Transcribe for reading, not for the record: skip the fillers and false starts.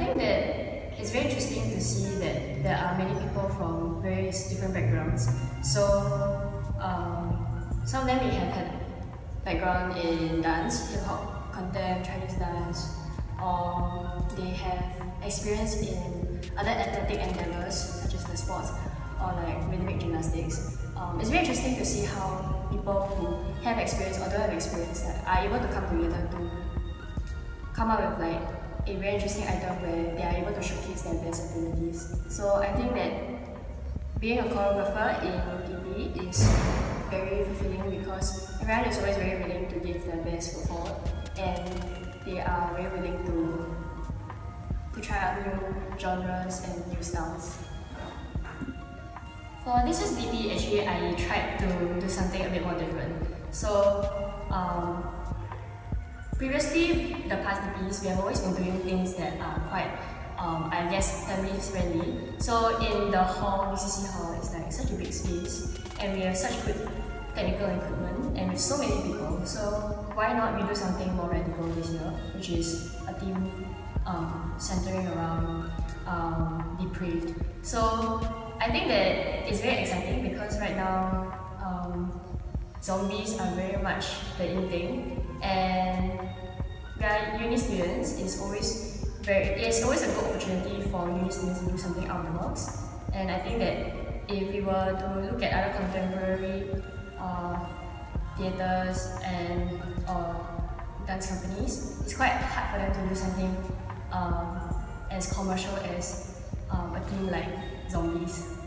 think that it's very interesting to see that there are many people from various different backgrounds. So some of them may have had background in dance, hip-hop, contempt, Chinese dance, or they have experience in other athletic endeavors such as the sports or like rhythmic gymnastics. It's very interesting to see how people who have experience or don't have experience that are able to come together to come up with like a very interesting item where they are able to showcase their best abilities. So I think that being a choreographer in DP is very fulfilling because everyone is always very willing to give their best foot forward, and they are very willing to try out new genres and new styles. For this year's DP, actually I tried to do something a bit more different. So previously, the past DPs, we have always been doing things that are quite, I guess, family friendly. So in the hall, VCC hall, it's like such a big space, and we have such good technical equipment, and with so many people. So why not we do something more radical this year, which is a theme centering around Depraved. So I think that it's very exciting because right now zombies are very much the in thing, and we are uni students. It's always a good opportunity for uni students to do something out of the box. And I think that if we were to look at other contemporary theatres and dance companies, it's quite hard for them to do something as commercial as a theme like zombies.